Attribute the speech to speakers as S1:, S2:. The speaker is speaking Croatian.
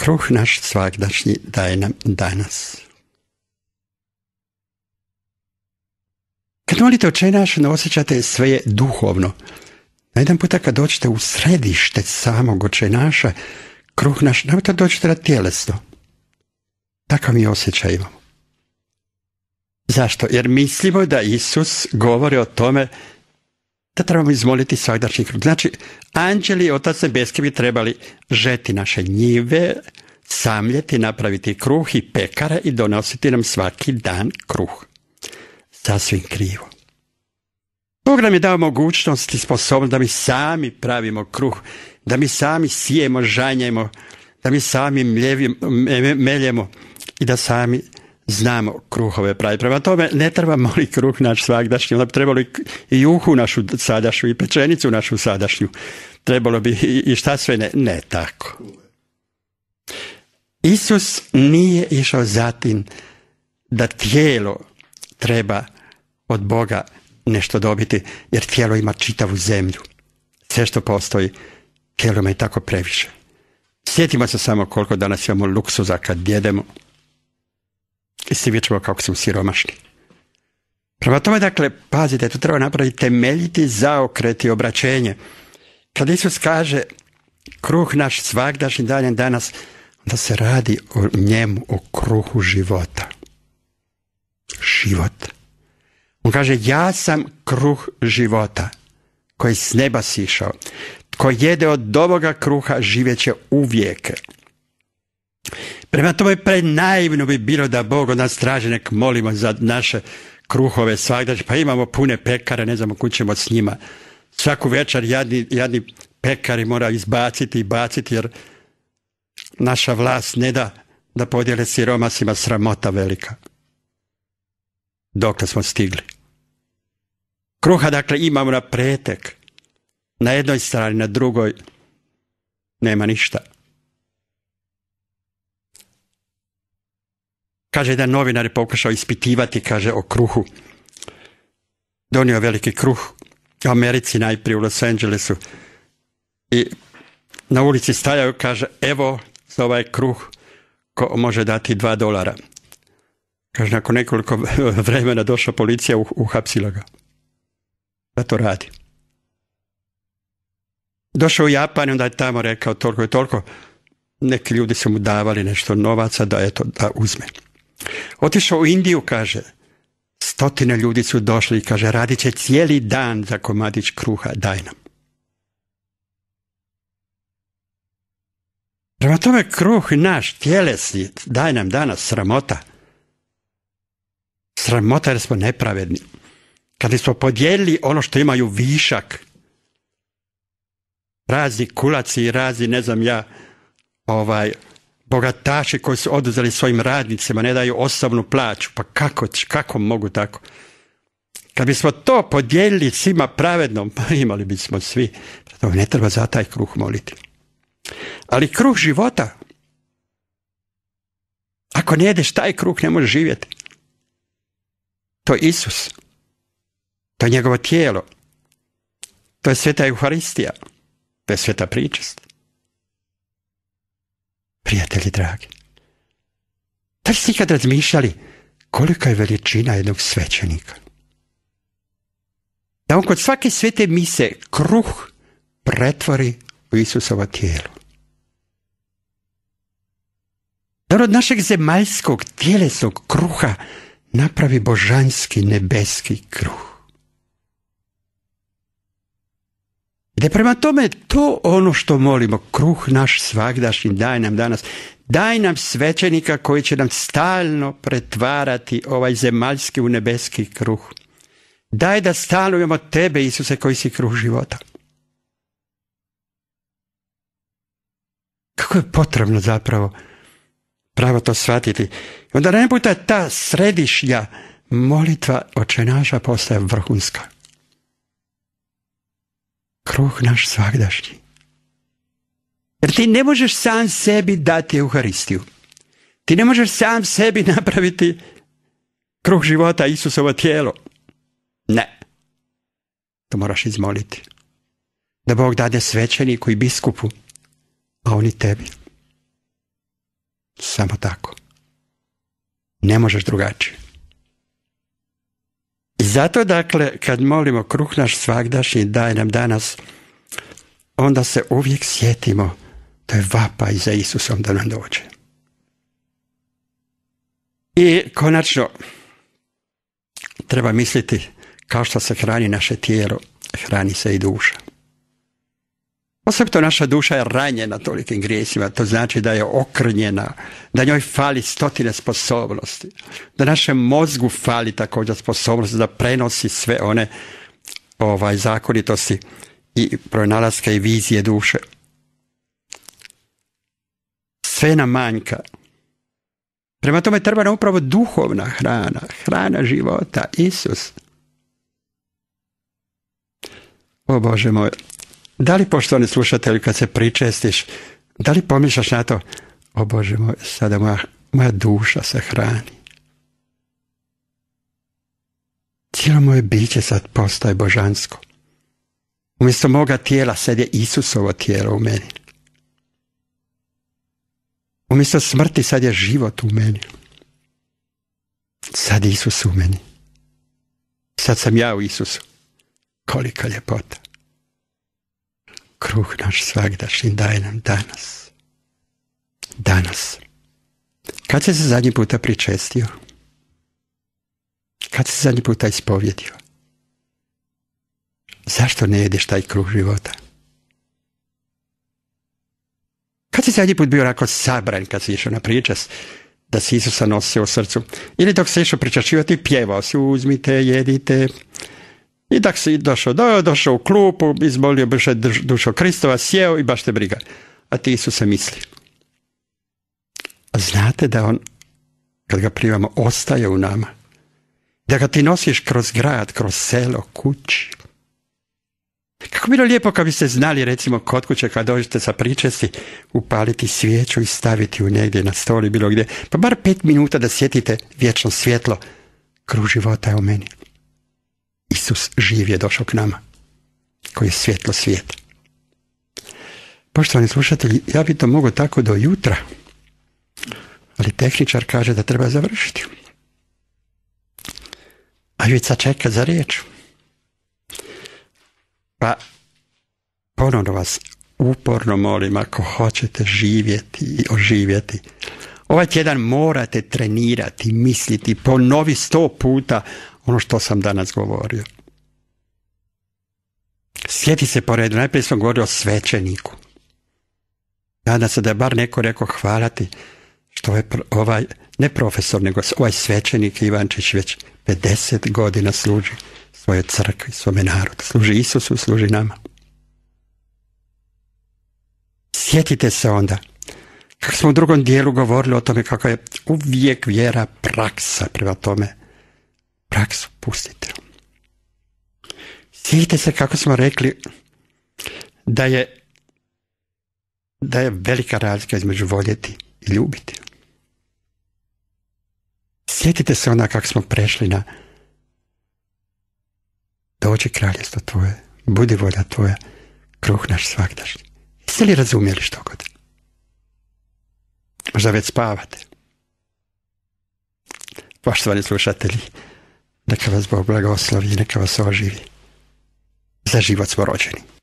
S1: Kruh naš svagdašnji daj nam danas. Kad molite Oče naš, ne osjećate sve je duhovno. Na jedan puta kad dođete u središte samog Oče naša, kruh naš, nemojte dođete na tjelesno. Takav mi osjećaj imamo. Zašto? Jer mislimo da Isus govori o tome da trebamo izmoliti svagdašnji kruh. Znači, anđeli i Otac nebeski bi trebali žeti naše njive, samljeti, napraviti kruh i pekare i donositi nam svaki dan kruh. Sasvim krivo. Bog nam je dao mogućnost i sposobnost da mi sami pravimo kruh, da mi sami sijemo, žanjemo, da mi sami meljemo i da sami znamo kruhove praviti. Prema tome, ne treba moliti kruh naš svagdašnji, onda bi trebalo i juhu našu sadašnju, i pečenicu našu sadašnju. Trebalo bi i šta sve ne tako. Isus nije išao zatim da tijelo treba od Boga nešto dobiti, jer tijelo ima čitavu zemlju. Sve što postoji, tijelo ima i tako previše. Sjetimo se samo koliko danas imamo luksuza kad jedemo i svi vidimo kako smo siromašni. Prema tome, dakle, pazite, tu treba napraviti temeljiti zaokret i obraćenje. Kad Isus kaže kruh naš svagdašnji daj danas, onda se radi o njemu, o kruhu života. Život. On kaže, ja sam kruh života koji s neba sišao. Tko jede od ovoga kruha živjet će uvijek. Prema tome, prenaivno bi bilo da Bog od nas traži, nek molimo za naše kruhove svagdašnje. Pa imamo pune pekare, ne znamo kud ćemo s njima. Svaku večer jadni pekari mora izbaciti i baciti, jer naša vlast ne da podijele siromasima, sramota velika. Dokle smo stigli. Kruha, dakle, imamo na pretek. Na jednoj strani, na drugoj nema ništa. Kaže da novinar je pokušao ispitivati, kaže, o kruhu. Donio veliki kruh u Americi, najprije u Los Angelesu. I na ulici stajao, kaže, evo za ovaj kruh ko može dati $2. Kaže, nakon nekoliko vremena došla policija, uhapsila ga. Da to radi. Došao u Japan i onda je tamo rekao toliko i toliko. Neki ljudi su mu davali nešto novaca da uzme. Otišao u Indiju, kaže, 100 ljudi su došli i kaže, radit će cijeli dan za komadić kruha, daj nam. Prema tome, kruh naš, tjelesni, daj nam danas, sramota. Sramota jer smo nepravedni. Kada smo podijelili ono što imaju višak, razni kulaci i razni, ne znam ja, bogataši koji su oduzeli svojim radnicima, ne daju osobnu plaću, pa kako mogu tako? Kad bismo to podijelili svima pravedno, pa imali bismo svi. To ne treba za taj kruh moliti. Ali kruh života, ako ne jedeš taj kruh, ne možeš živjeti. To je Isus. To je njegovo tijelo. To je sveta Euharistija. To je sveta pričast. Prijatelji dragi, da li ste ikad razmišljali kolika je veličina jednog svećenika? Da on kod svake svete mise kruh pretvori u Isusovo tijelo. Da on od našeg zemaljskog tjelesnog kruha napravi božanski nebeski kruh. I da prema tome to ono što molimo, kruh naš svagdašnji daj nam danas, daj nam svećenika koji će nam stalno pretvarati ovaj zemaljski u nebeski kruh. Daj da stalno imamo tebe, Isuse, koji si kruh života. Kako je potrebno zapravo pravo to shvatiti. Onda ne puta ta središnja molitva Oče naša postaje vrhunska. Kruh naš svagdašnji. Jer ti ne možeš sam sebi dati Euharistiju. Ti ne možeš sam sebi napraviti kruh života, Isusovo tijelo. Ne. To moraš izmoliti. Da Bog dade svećeniku i biskupu, a oni tebi. Samo tako. Ne možeš drugačije. I zato, dakle, kad molimo kruh naš svagdašnji daj nam danas, onda se uvijek sjetimo, to je vapaj za Isusom da nam dođe. I konačno, treba misliti, kao što se hrani naše tijelo, hrani se i duša. Osobito naša duša je ranjena tolikim grijesima, to znači da je okrnjena, da njoj fali stotine sposobnosti, da našem mozgu fali također sposobnost da prenosi sve one zakonitosti i pronalaske i vizije duše. Sve nam manjka. Prema tome treba nam upravo duhovna hrana, hrana života, Isus. O Bože moj, da li, poštovani slušatelji, kad se pričestiš, da li pomišljaš na to, o Bože moj, sada moja duša se hrani. Cijelo moje biće sad postaje božansko. Umjesto moga tijela sad je Isusovo tijelo u meni. Umjesto smrti sad je život u meni. Sad Isus u meni. Sad sam ja u Isusu. Kolika ljepota. Kruh naš svagdašnji daj nam danas. Danas. Kad si se zadnji puta pričestio? Kad si se zadnji puta ispovjedio? Zašto ne jedeš taj kruh života? Kad si zadnji put bio onako sabran kad si išao na pričast, da si Isusa nosio u srcu? Ili dok si išao pričašivati, pjevao si, uzmite, jedite. I dok si došao u klupu, izbolio brže dušo Kristova, sjeo i baš te briga. A ti Isuse misli. A znate da on, kad ga primamo, ostaje u nama. Da ga ti nosiš kroz grad, kroz selo, kući. Kako bi bilo lijepo kad biste znali, recimo, kod kuće kad dođete sa pričesti, upaliti svijeću i staviti ju negdje na stoli, bilo gdje. Pa bar 5 minuta da sjetite vječno svjetlo. Kruh života je u meni. Isus živ je došao k nama, koji je svjetlo svijeta. Poštovani slušatelji, ja bi to mogao tako do jutra, ali tehničar kaže da treba završiti. A Ivica čeka za riječ. Pa ponovno vas uporno molim, ako hoćete živjeti i oživjeti, ovaj tjedan morate trenirati, misliti, ponovi 100 puta ono što sam danas govorio. Sjeti se po redu, najprije smo govorili o svećeniku. Nadam se da je bar neko rekao hvala ti što ovaj, ne profesor, nego ovaj svećenik Ivančić već 50 godina služi svojoj crkvi, svome narodu. Služi Isusu, služi nama. Sjetite se onda, kako smo u drugom dijelu govorili o tome kako je uvijek vjera praksa, prema tome praksu pustite. Sjetite se kako smo rekli da je velika razlika između voljeti i ljubiti. Sjetite se onda kako smo prešli na dođi kraljestvo tvoje, budi volja tvoja, kruh naš svagdašnji. Jeste li razumjeli što god? Možda već spavate. Poštovani slušatelji, neka vas Bog blagoslovi i neka vas oživi. Za život smo rođeni.